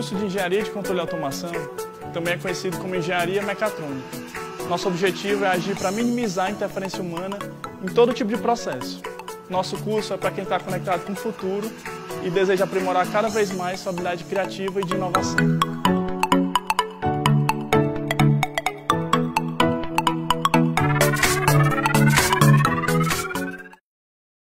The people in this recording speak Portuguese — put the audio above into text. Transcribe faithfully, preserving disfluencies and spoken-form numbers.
curso de Engenharia de Controle e Automação também é conhecido como Engenharia Mecatrônica. Nosso objetivo é agir para minimizar a interferência humana em todo tipo de processo. Nosso curso é para quem está conectado com o futuro e deseja aprimorar cada vez mais sua habilidade criativa e de inovação.